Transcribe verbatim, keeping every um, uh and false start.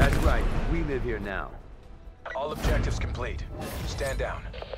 That's right. We live here now. All objectives complete. Stand down.